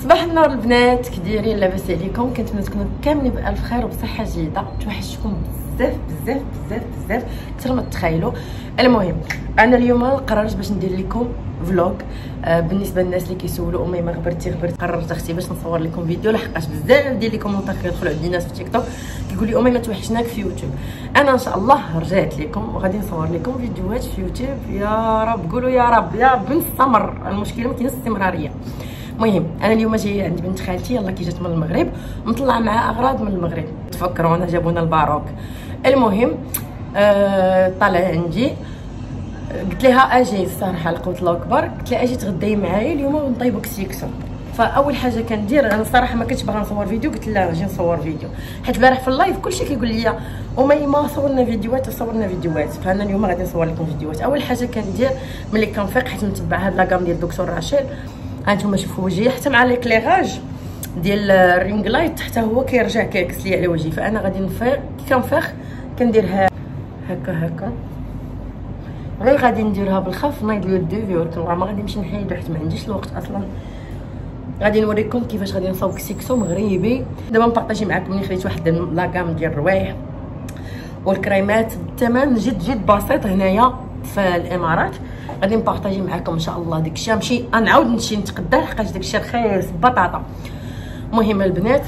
صباح النور البنات، كي دايرين؟ لاباس عليكم؟ كنتمنى تكونوا كاملين بالف خير وبصحه جيده. توحشتكم بزاف بزاف بزاف بزاف اكثر ما تتخيلوا. المهم انا اليوم قررت باش ندير لكم فلوغ. بالنسبه للناس اللي كيسولوا امي ما غبرتي قررت اختي باش نصور لكم فيديو، لحقاش بزاف ديال لي كومونتير كيدخلوا عندي ناس في تيك توك كيقول لي امي ما توحشناك في يوتيوب. انا ان شاء الله رجعت لكم وغادي نصور لكم فيديوهات في يوتيوب. يا رب قولوا يا رب، يا رب نستمر. المشكله ما كاينش استمراريه. المهم انا اليوم جايه عند بنت خالتي، يلا كي جات من المغرب مطلعه معها اغراض من المغرب، تفكرونا جابونا الباروك. المهم طالع عندي، قلت لها اجي الصراحه القوت الله اكبر، قلت لها اجي تغداي معايا اليوم ونطيبوا كسيكسو. فاول حاجه كندير انا الصراحه ما كنتش باغا نصور فيديو، قلت لها اجي نصور فيديو، حيت البارح في اللايف كلشي كيقول لي امي ما صورنا فيديوهات فانا اليوم غادي نصور لكم فيديوهات. اول حاجه كندير ملي كنفيق، حيت متبع هاد لاكام ديال دكتور راشيل، هانتوما شوفوا وجهي حتى مع ليكليغاج ديال الرينغ لايت حتى هو كيرجع كيعكس لي على وجهي. فانا غادي نفيق، كي كنفيق كنديرها هكا غير غادي نديرها بالخف نايض لو الدوفي، ولكن ما غادي نمشي نحيدو حيت ما عنديش الوقت اصلا. غادي نوريكم كيفاش غادي نصاوب كسيكسو مغربي. دابا نبارطاجي معكم ملي خديت واحد لاكام ديال الروايح والكريمات بالثمن جد بسيط هنايا في الامارات. غادي نبارطاجي معكم ان شاء الله داكشي، نمشي نعاود نمشي نتقدى لحقاش داكشي رخيص بطاطا. المهم البنات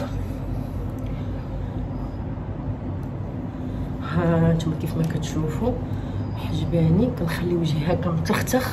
ها نتوما كيف ما كتشوفوا حجباني، كنخلي وجهي هكا متختخ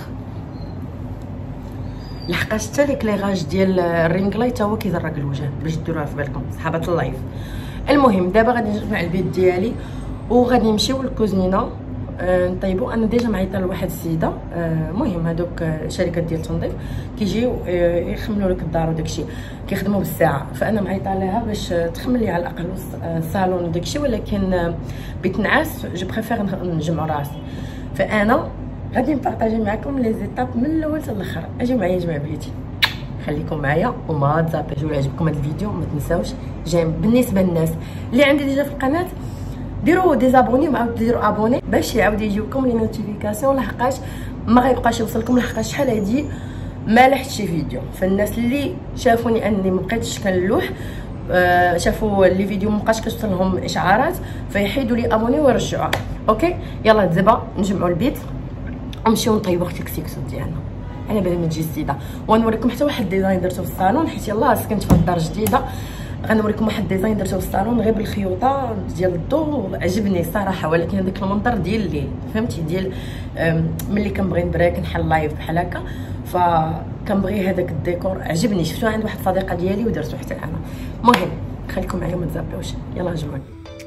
لحقاش حتى ليكليغاج ديال الرينغ لايت هو كيزرق الوجه، باش ديروها في بالكم صحابات اللايف. المهم دابا غادي نجمع البيت ديالي وغادي نمشيو للكوزينه نطيبوا. انا ديجا معيطه لواحد السيده، المهم هذوك شركات ديال التنظيف كيجيو يخملوا لك الدار وداكشي، كيخدموا بالساعه. فانا معيطه لها باش تخمل لي على الاقل الصالون وداكشي، ولكن بتنعس جو بريفير نجمع راسي. فانا غادي نبارطاجي معكم لي زيتاب من الاول حتى الاخر. اجيو معايا جماعه بيتي، خليكم معايا وما تزابيش. ولا عجبكم هذا الفيديو ما تنساوش بالنسبه للناس اللي عندي ديجا في القناه ديروا ديزابوني وعاودوا ديروا ابوني باش يعاود يجيوكم لي نوتيفيكاسيون، لحقاش ما غيبقاش يوصلكم، لحقاش شحال هادي ما لحتش شي فيديو. فالناس اللي شافوني اني ما بقيتش كنلوح، شافوا لي فيديو ما بقاش كتوصل لهم اشعارات، فيحيدوا لي ابوني ويرجعوها. اوكي يلا دابا نجمعوا البيت ونمشيو نطيبوا اختي كسيكسو ديالنا على بال ما تجي السيده. ونوريكم حتى واحد ديزاين درتو في الصالون، حيت يلاه سكنت في الدار جديده. غنوريكم واحد ديزاين درتو في الصالون غير بالخيوطه ديال الضو، عجبني الصراحه، ولكن هذاك المنظر ديال الليل فهمتي، ديال ملي كنبغي نبريك نحل لايف بحال هكا، فكنبغي هذاك الديكور عجبني. شفتو عند واحد الصديقه ديالي ودرتو حتى انا. المهم خليكم معايا ما تزابيوش، يلا نجمعوا.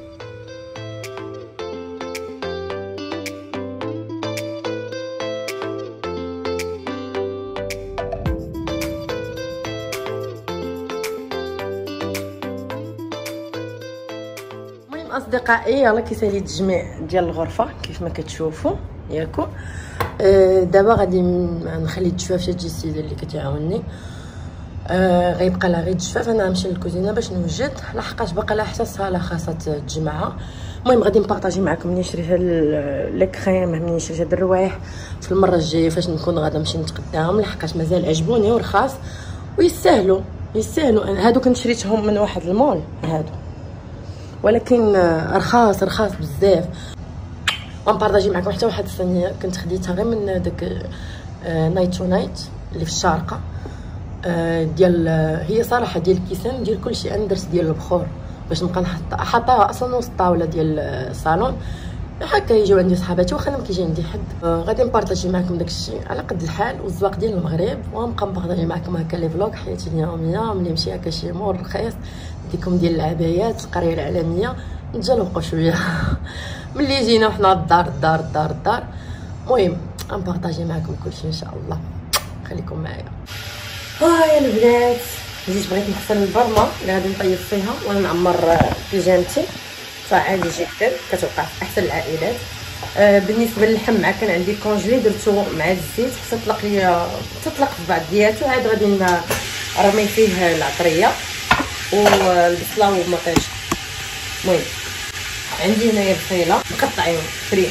اصدقائي يلا كيسالي التجميع ديال الغرفه كيف ما كتشوفوا ياكو. دابا غادي نخلي الجفاف تجي السيده اللي كتعاونني، غيبقى لها غير الجفاف. انا غنمشي للكوزينه باش نوجد، لحقاش باقا لها حتى الصاله خاصها تجمعها. المهم غادي نبارطاجي معكم منين شريت هاد لي كريم، منين شريت هاد الروايح، في المره الجايه فاش نكون غادا نمشي نتقداهم، لحقاش مازال عجبوني ورخاص ويستاهلوا هادو كنت شريتهم من واحد المول هادو، ولكن رخاص بزاف. ونبارطاجي معكم حتى واحد الصينيه كنت خديتها غير من داك نايت تو نايت اللي في الشارقه، ديال هي صراحه ديال الكيسان ديال كلشي. انا درت ديال البخور باش نبقى حاطاها اصلا وسط الطاوله ديال الصالون، هكا يجيو عندي صحاباتي واخا ما كيجي عندي حد. غادي نبارطاجي معكم داكشي على قد الحال والزواق ديال المغرب، ونبقى نبارطاجي معكم هكا لي فلوق حياتي اليوميه. ملي نمشي هكا شي مور رخيص نديكم ديال العبايات القريه العالميه نتجلقوا شويه ملي جينا وحنا الدار. المهم غنبارطاجي معكم كلشي ان شاء الله، خليكم معايا. يا البنات جيت بغيت نغسل البرمه اللي غادي نطيب فيها وانا نعمر بيجامتي، فعادي جدا كتوقع في احسن العائلات. بالنسبه للحم مع كان عندي كونجلي درتو مع الزيت حتى تطلق في بعض ديالاتو، عاد غادي نرمي فيه العطريه والبصله والمطيشه. المهم عندي هنايا بصيله مقطعين فري،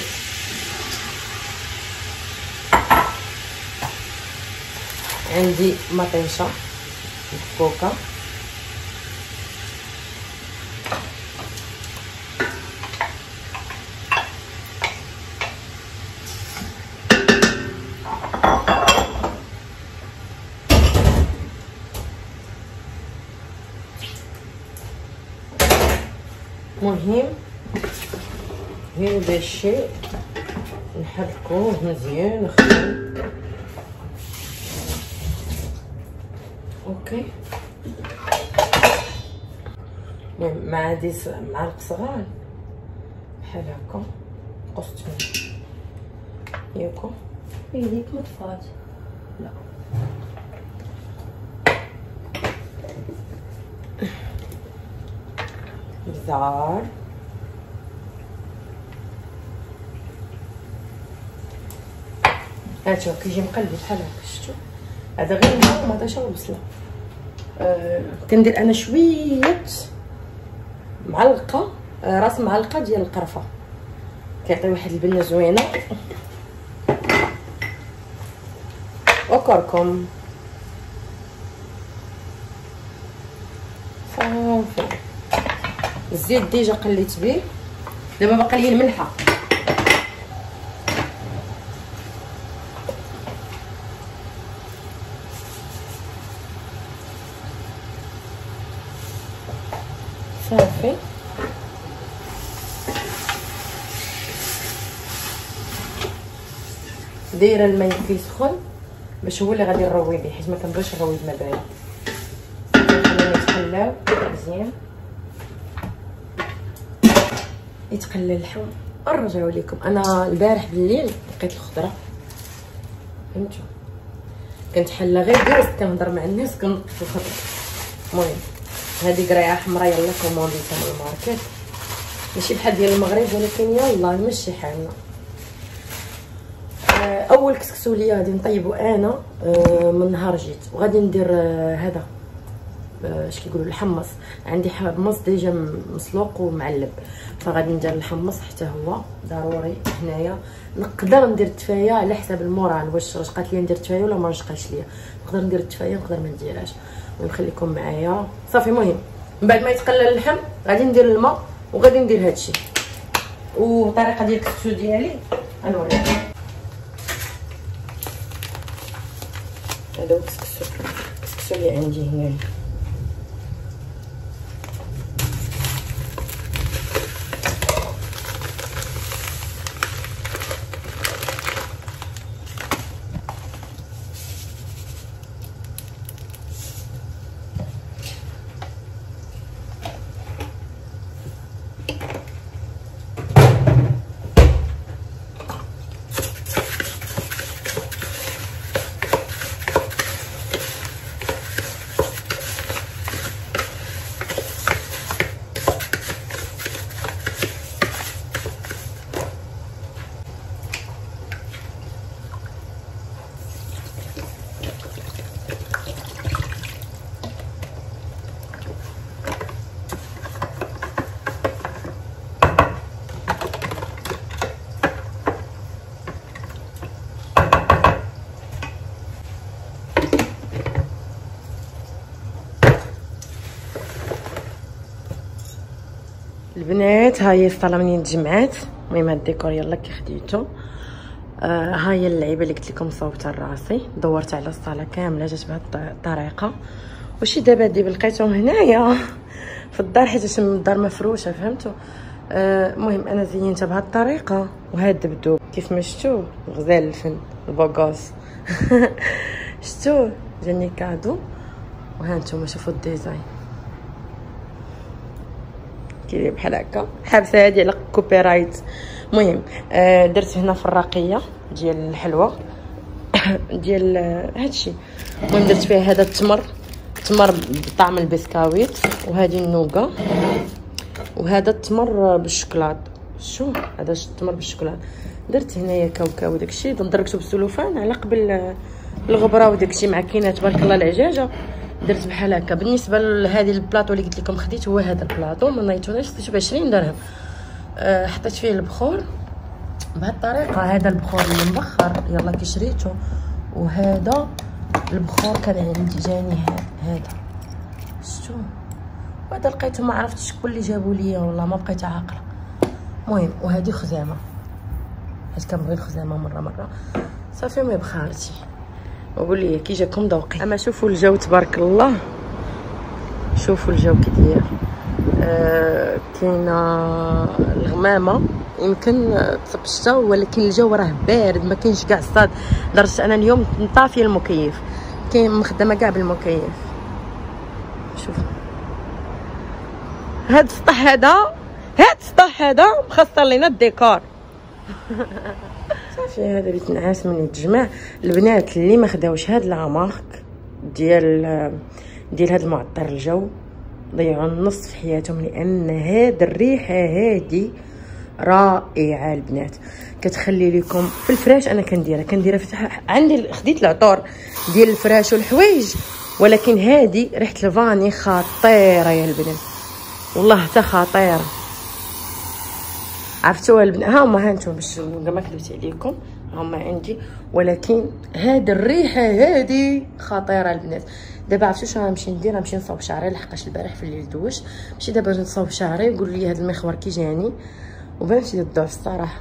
عندي مطيشه الكوكا. مهم غير باش نحركوه مزيان نخدم. اوكي المهم مع هادي معلقه صغار بحال هكا قسطين ياكو يديك مطفات. لا الزعار هاتو كيجي مقلب بحال هكا. شفتو هذا غير الماء وما عطاش البصله. كندير انا شويه معلقه راس معلقه ديال القرفه كيعطي واحد البنه زوينه وكركم صافي. الزيت ديجا قليت به دابا باقي لي الملحه. صافي دايره الماء كيسخن باش هو اللي غادي نروي به، حيت ما كنبغيش نروي بما بارد. خلينا يتقلاو مزيان يتقلى اللحم نرجعو لكم. انا البارح بالليل لقيت الخضره فهمتوا، كنت حله غير جالست كنهضر مع الناس كنطف الخضره. المهم هذه قريعه حمراء يلا كومونديتها من الماركت، ماشي بحال ديال المغرب ولكن يلا نمشي حالنا. اول كسكسوليه غادي نطيبو انا من نهار جيت، وغادي ندير هذا اش كيقولوا الحمص. عندي حمص ديجا مسلوق ومعلب، فغادي ندير الحمص حتى هو ضروري هنايا. نقدر ندير التفايه على حساب الموران، واش رشقات ليا ندير التفايه ولا ما رشقاش ليا. نقدر ندير التفايه نقدر ما نديرهاش، المهم خليكم معايا صافي. المهم من بعد ما يتقلى اللحم غادي ندير الماء وغادي ندير هادشي. والطريقه ديال الكسكسو ديالي غنوريكم. هذا هو الكسكسو اللي عندي هنايا. البنات ها هي الصاله منين تجمعات. المهم هاد الديكور يلا كي خديتو. ها هي اللعيبه اللي قلت لكم صوبتها لراسي، دورت على الصاله كامله جات بهاد الطريقه. وشي دابا ديب لقيتهم هنايا في الدار حيت الدار مفروشه فهمتوا. المهم انا زينتها بهاد الطريقه. وهاد الدبدوب كيف ما شفتوا غزال الفن البوغوس شفتوا جاني كادو. وها نتوما شوفوا الديزاين كيدير بحال هكا حابسه هادي على كوبي رايت. المهم درت هنا في الراقيه ديال الحلوه ديال هادشي. المهم درت فيها هذا التمر بطعم البسكويت، وهذه النوغا، وهذا التمر بالشوكولات. شو هذا التمر بالشوكولات. درت هنايا كاوكاو وداكشي دركتو بالسلوفان على قبل الغبره وداكشي معكينات تبارك الله العجاجه. درت بحال هكا. بالنسبه لهذه البلاطو اللي قلت لكم خديت هو هذا البلاطو ما نايتوناش، خديته ب 20 درهم. حطيت فيه البخور بهذه الطريقه. هذا البخور اللي مبخر يلا كي شريته، وهذا البخور كان عندي جاني هذا شفتوا وهذا لقيته ما عرفتش شكون اللي جابوا ليا والله ما بقيت عاقله. المهم وهذه خزامه حيت كنبغي الخزامه مره صافي. ما بخارتي وقول لي كي جاكم ذوقي. اما شوفوا الجو تبارك الله، شوفوا الجو كي داير. كاينه الغمامه يمكن تصب الشتا ولكن الجو راه بارد ما كاينش كاع الصاد، لدرجه انا اليوم طافيه المكيف، كاين مخدمه كاع بالمكيف. شوفوا هاد السطح هذا مخسر لينا الديكور. صافي هذا بيت نعاس من يتجمع. البنات اللي ما خداوش هاد العمارك ديال هاد المعطر الجو ضيعوا النص في حياتهم، لان هاد الريحه هادي رائعه البنات. كتخلي لكم في الفراش. انا كنديرها عندي خديت العطور ديال الفراش والحوايج، ولكن هادي ريحه الفاني خطيره يا البنات والله حتى خطيره. عرفتوا البنات ها هانتم باش ما كذبت عليكم هما عندي، ولكن هاد الريحه هادي خطيره البنات. دابا عرفتوا شنو غنمشي ندير؟ غنمشي نصاوب شعري لحقاش البارح في الليل دوش. مشي دابا نصاوب شعري وقول لي هاد المخور كي جاني وبانت لي الضعف الصراحه.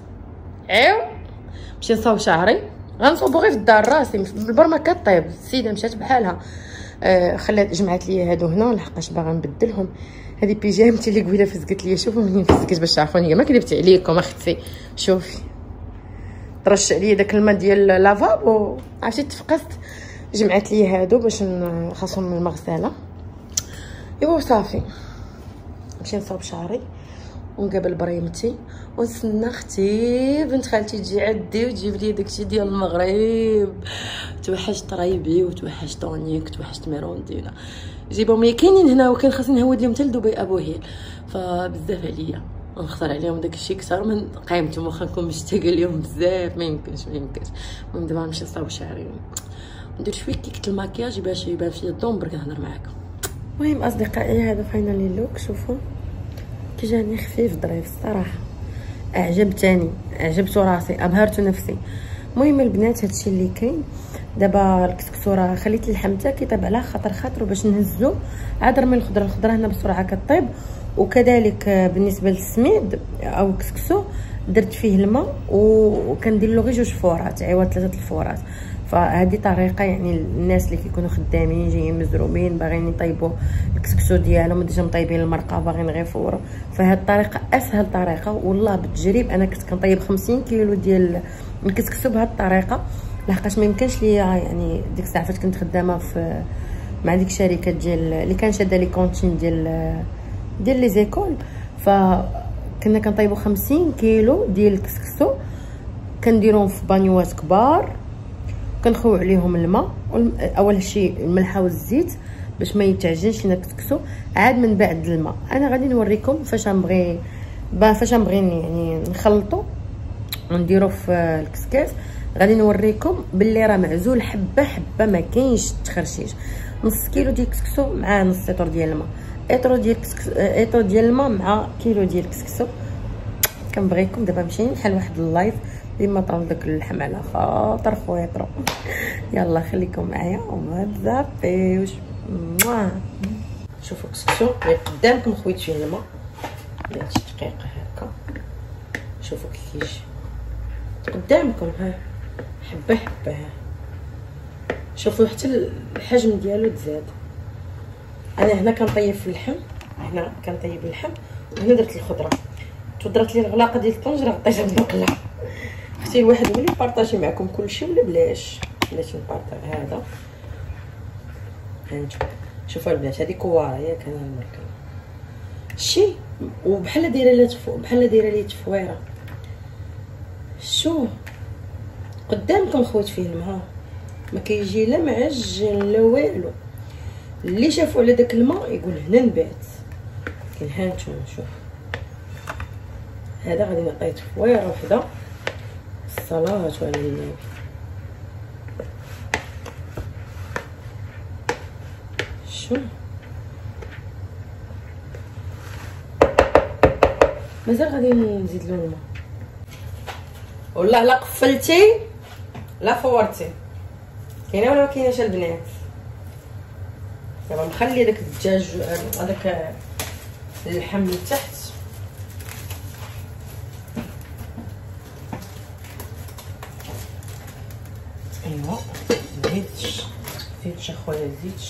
مشي نصاوب شعري غنصوبو غير في الدار راسي بالبرمه كطيب. السيده مشات بحالها خلات جمعت لي هادو هنا لحقاش باغا نبدلهم. هذه بيجامتي اللي قبيله فزقت لي. شوفوا منين فزقت باش تعرفوني ما كذبت عليكم اختي. شوفي طرش عليا داك الماء ديال لافابو عرفتي تفقست. جمعت لي هادو باش نخلصهم من المغسله. ايوا صافي نمشي نصاوب شعري ونقابل بريمتي ونستنى اختي بنت خالتي تجي عندي وتجيب لي داكشي ديال المغرب. توحشت طريبي وتوحشت طونيك توحشت ميروندينا. جيبهم لي كاينين هنا وكان خاصني نهود لهم حتى لدبي ابو هيل، فبزاف عليا نخسر عليهم داكشي اكثر من قيمتهم. واخا نكون مشتاقه ليهم بزاف ما يمكنش. المهم دابا نمشي نصاوب شعري ندير شويه كيكه الماكياج باش يبان فيا الضوء برك نهضر معاكم. المهم اصدقائي هذا فاينالي لوك. شوفوا كي جاني خفيف ظريف الصراحه، عجبتو راسي ابهرت نفسي. المهم البنات هادشي اللي كاين دابا. الكسكسو راه خليت اللحم حتى كيطيب على خاطرو باش نهزو عاد رمي الخضره هنا بسرعه كطيب. وكذلك بالنسبه للسميد او الكسكسو درت فيه الماء وكندير له غير 2 فورات عوض 3 الفورات. فهذه طريقه يعني الناس اللي كيكونوا خدامين جايين مزروبين باغيين يطيبوا الكسكسو ديالهم ديجا مطيبين المرقه باغيين غير يفوروا. فهاد الطريقه اسهل طريقه والله بالتجريب. انا كنت كنطيب 50 كيلو ديال الكسكسو بهاد الطريقه لحقاش ما يمكنش ليا يعني ديك الساعه فاش كنت خدامه في مع ديك الشركه ديال اللي كان شاده لي كونتين ديال لي زيكول. فكنا كنطيبوا 50 كيلو ديال الكسكسو كنديروهم في بانيوات كبار كنخويو عليهم الماء. اول شيء الملحه والزيت باش ما يتعجنش لنا الكسكسو. عاد من بعد الماء انا غادي نوريكم فاش نبغي يعني نخلطو ونديرو في الكسكاس. غادي نوريكم باللي راه معزول حبه حبه ما كاينش تخرشيش. نص كيلو ديال الكسكسو مع نص لتر ديال الماء، ايطرو ديال الماء مع كيلو ديال الكسكسو. كنبغيكم دابا نمشي نحل واحد اللايف ديما طرال داك اللحم على خاطر خويطرو. يلا خليكم معايا وما تزابيوش. شوفوا الكسكسو قدامكم خويت فيه الماء بهاد الدقيقه هكا. شوفوا كيفاش قدامكم ها حبه حبه. شوفوا حتى الحجم ديالو تزاد. انا هنا كنطيب في اللحم، هنا كنطيب اللحم وهنا درت الخضره. تودرت لي الغلاقه ديال الطنجره غطيتها بالمقله. اختي الواحد ولي بارطاجي معكم كلشي ولا بلاش نبارطاج هذا. هانتوما شوفوا البنات هذه كواره ياك انا المركب شي وبحال دايره لي تفويره. شو قدامكم خوت فيه الماء ما كيجي لا معجن لا والو. اللي شافوا على داك الماء يقول هنا نبات. لكن هانتوما شوف هذا غادي نعطيه تفويره وحده. الصلاه على النبي. شو مازال غادي نزيد له الماء. والله لا قفلتي لا فورتي. كاينه ولا ما كايناش البنات؟ دابا نخلي داك الدجاج هذاك اللحم من تحت. ايوا زيدش اخويا زيدش.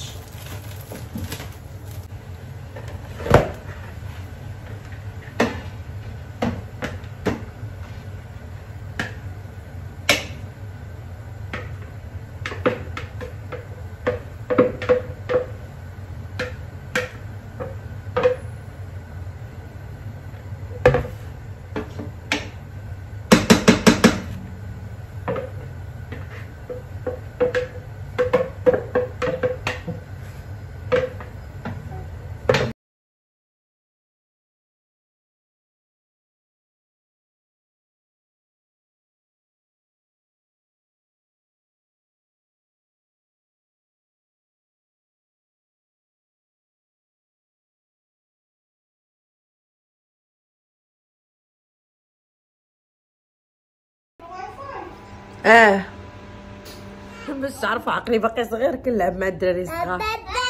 باش تعرفوا عقلي باقي صغير كنلعب مع الدراري الصغار.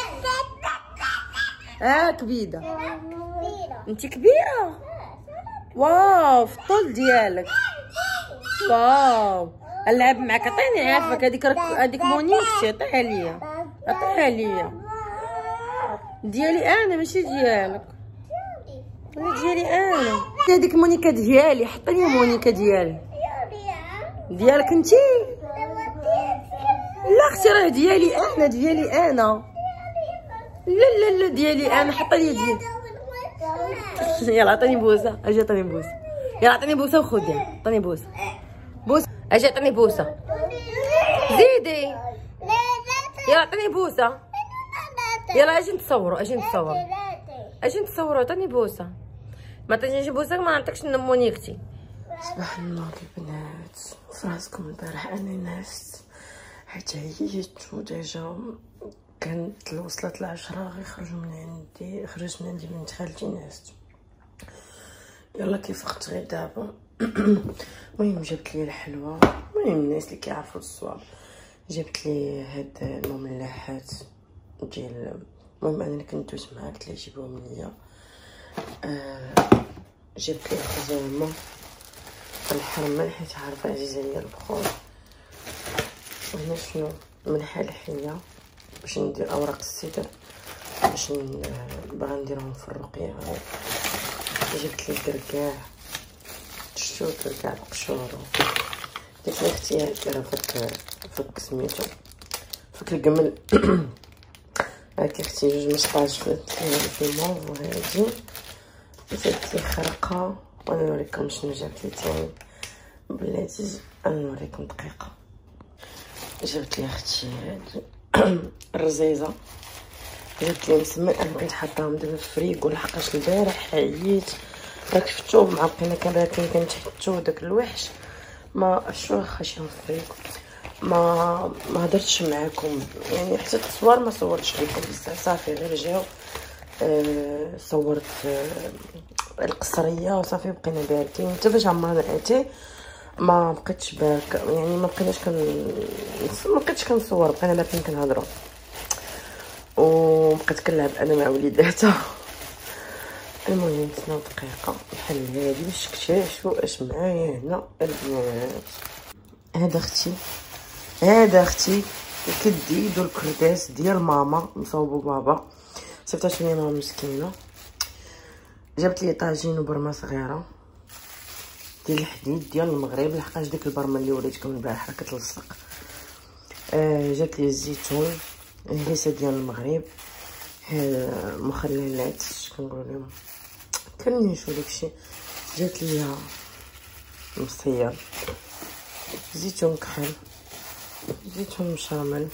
كبيده. انت كبيره. واو في الطول ديالك. واو نلعب معاك. عطيني عافاك هذيك مونيكتي. عطيها ليا ديالي انا ماشي ديالك. ديالي انا. هذيك مونيكا ديالي. حطي لي مونيكا ديالك انتي. لا اختي راه ديالي انا. لا ديالي انا. حطي لي ديالي. يلا عطيني بوسه. اجي عطيني بوسه. يلا عطيني بوسه وخديها. عطيني بوسه. اجي عطيني بوسه. زيدي. يلا عطيني بوسه. يلا اجي نتصوروا. عطيني بوسه. ما عطيتنيش بوسه ما نعطيكش مونيكتي. صباح النور البنات. فراسكم البارح انا نعست حيت عييت وديجا كانت وصلت ل10 غير خرجت من عندي بنت خالتي نعست. يلا كيف فقت غير دابا. المهم جبت لي الحلوى. المهم الناس اللي كيعرفوا الصواب جبت لي هاد المملحات ديال. المهم انا اللي كنت دوز معاك قلت لي جيبوهم ليا. جبت لي الخزامه الحرمه حيت عارفه عزيزه ليا البخور. وهنا شنو ملحه الحيه باش ندير اوراق السدر باش باغا نديرهم في الرقيه. جبت لي الكركاع. شتو الكركاع بقشور. درت لي اختي دايره فك سميتو فك القمل. هاكي اختي جوج مسطاج في الموف. وهادي درت لي خرقه. وانا نوريكم شنو جبت لي تاني بلاتي. انا نوريكم دقيقه. جبت لي اختي هادي الرزيزه. جبت لي مسمن. انا بغيت حطاهم دابا في الفريكو لحقاش البارح عييت. راك شفتو مع بقينا كنراكين كنتحتو داك الوحش ما شو خاشين في الفريكو. ما هضرتش معاكم يعني حتى التصوير ما صورتش لكم بزاف. صافي غير جاو صورت القصريه وصافي بقينا باردين. حتى فاش عمرنا اتي ما بقيتش باك يعني ما بقيتش كنصور. بقينا باردين كنهضروا وبقيت كنلعب انا مع وليداتها. المهم نتسناو دقيقه بحال هادي باش تكتشفوا اش معايا هنا البنات. هذا اختي الكديد والكرداس ديال ماما مصوبو بابا. صيفطها شويه ماما مسكينه. جابت لي طاجين وبرمه صغيره ديال الحديد ديال المغرب لحقاش ديك البرمه اللي وريتكم البارحه كتلصق. جات لي الزيتون هريسه ديال المغرب. مخللات كنقول لهم كنشوف داكشي. جات لي مصير زيتون كحل زيتون مشرمل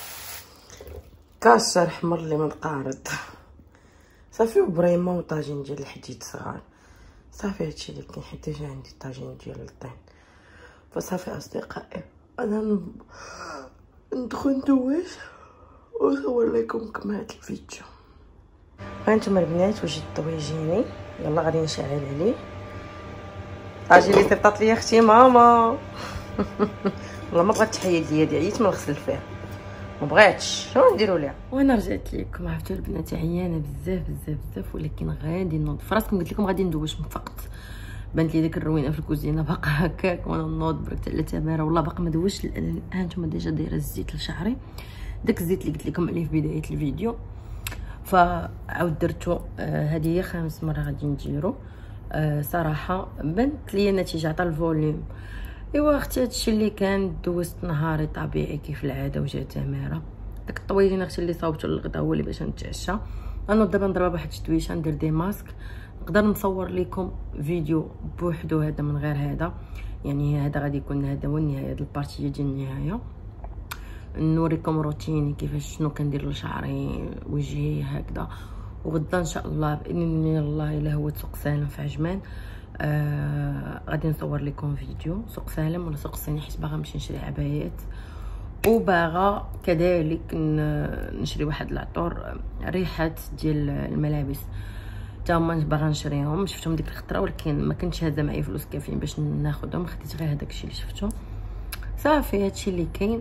كاشر حمر اللي متقارض صافي وبريمه وطاجين ديال الحديد صغار. صافي هادشي اللي كاين حيت ديجا عندي الطاجين ديال الطين. فصافي اصدقائي انا ندخل ندوز ونصور لكم كما هاد الفيديو. هانتوما البنات وجدت الطويجيني. يلا غادي نشعل عليه طاجين اللي صيفطات ليا اختي ماما. والله ما بغات تحيد ليا عييت من الغسل فيه. ما بغاتش، شنو نديروا ليها؟ وانا رجعت لكم. عرفتوا البنات عيانه بزاف بزاف بزاف، ولكن غادي نوض فراسكم. قلت لكم غادي ندوش من فقط، بانت لي ديك الروينه في الكوزينه باقا هكاك، وانا نوض بركت على تماره والله باقا ما دوشت. الان نتوما ديجا دايره الزيت لشعري، داك الزيت اللي قلت لكم عليه في بدايه الفيديو، فعاود درتو. هذه هي 5 مرة غادي نديرو. صراحه بانت لي النتيجه، عطا الفوليوم. ايوا اختي هادشي اللي كان دوزت نهاري طبيعي كيف العاده، وجات تماره داك الطويلين اختي اللي صاوبتو للغدا هو اللي باش نتعشى. انا دابا نضرب واحد التدويشه، ندير دي ماسك، نقدر نصور لكم فيديو بوحدو هذا من غير هذا، يعني هذا غادي يكون هذا هو النهايه ديال البارتيه ديال النهايه. نوريكم روتيني كيفاش شنو كندير لشعري وجهي هكذا. وغدا ان شاء الله باذن الله الا هو سوق سالم في عجمان، غادي نصور لكم فيديو سوق سالم ولا سوق الصيني، حيت باغا نمشي نشري عبايات، وباغا كذلك نشري واحد العطور ريحات ديال الملابس تاهما باغا نشريهم. شفتهم ديك الخطره ولكن ما كنتش هازه معايا فلوس كافيين باش ناخذهم، خديت غير هذاك الشيء اللي شفتو صافي. هادشي اللي كاين.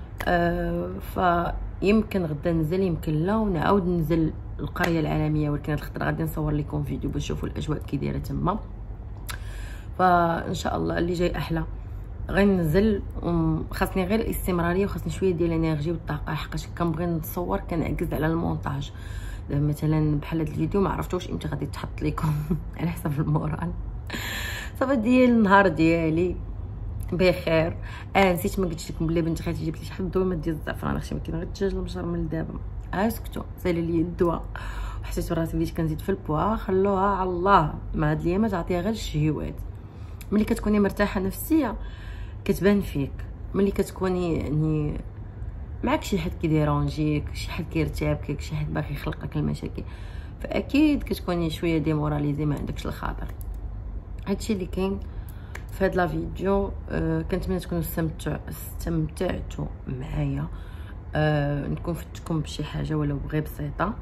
فيمكن غدا ننزل يمكن لا، ونعاود ننزل القريه العالميه، ولكن هاد الخطره غادي نصور لكم فيديو باش تشوفوا الاجواء كي دايره تما. فان شاء الله اللي جاي احلى غننزل. خاصني غير الاستمراريه، وخاصني شويه ديال الانرجي والطاقه، حقاش كنبغي نتصور كنعكز على المونتاج. مثلا بحال هذا الفيديو ما عرفتوش امتى غادي تحط لكم على حسب المورال. صافي ديال النهار ديالي بخير. نسيت ما قلتش لكم بلي بنت خالتي جبت لي شحال الدويمه ديال الزعفران، اختي ما كاين غير الدجاج المشرمل دابا. اسكتوا سالي لي الدواء، وحسيت براسي بديت كنزيد في البوا. خلوها على الله مع هاد الايامات، عطيها غير الشهيوات. ملي كتكوني مرتاحه نفسيا كتبان فيك، ملي كتكوني يعني معك شي حد كيديرونجيك، شي حد كيرتابك، شي حد باغي يخلق لك المشاكل، فاكيد كتكوني شويه ديموراليزي، ما عندكش الخاطر. هادشي اللي كاين في هاد لا فيديو. كنتمنى تكونوا استمتعتوا معايا. نكون فتكم بشي حاجه ولو غير بسيطه.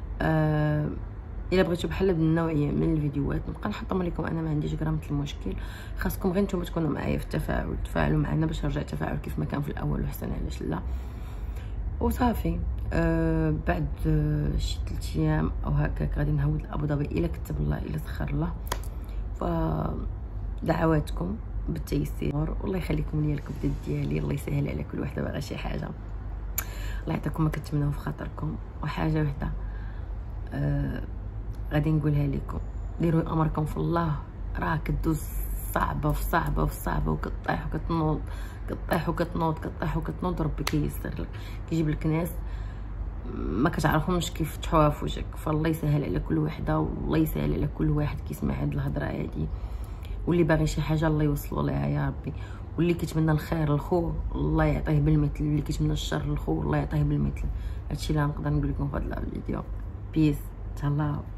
الا بغيتوا بحال هاد النوعيه من الفيديوهات نبقى نحطهم لكم، انا ما عنديش غرامه المشكل. خاصكم غير نتوما تكونوا معايا في التفاعل، تفاعلوا معنا باش يرجع التفاعل كيف ما كان في الاول، وحسن علاش لا. وصافي بعد شي 3 ايام او هكاك غادي نهود لابو ظبي، الا كتب الله الا سخر الله. فدعواتكم بالتيسير، والله يخليكم ليا الكبدة ديالي، الله يسهل على كل وحده باغا شي حاجه، الله يعطيكم ما كتمناو في خاطركم. وحاجه وحده غادي نقولها لكم، ديروا امركم في الله، راه كدوز صعبه في صعبه في صعبه، وكطيح وكتنوض، كطيح وكتنوض، كطيح وكتنوض، ربي كيسر لك، كيجيب لك ناس ما كتعرفهمش كيف تحوها في وجهك. فالله يسهل على كل وحده، والله يسهل على كل واحد كيسمع هاد الهضره هادي، واللي باغي شي حاجه الله يوصلوا ليها يا ربي، واللي كيتمنى الخير لخوه الله يعطيه بالمثل، اللي كيتمنى الشر لخوه الله يعطيه بالمثل. هادشي اللي نقدر نقول لكم في هذا الفيديو. بيس، تهلاو.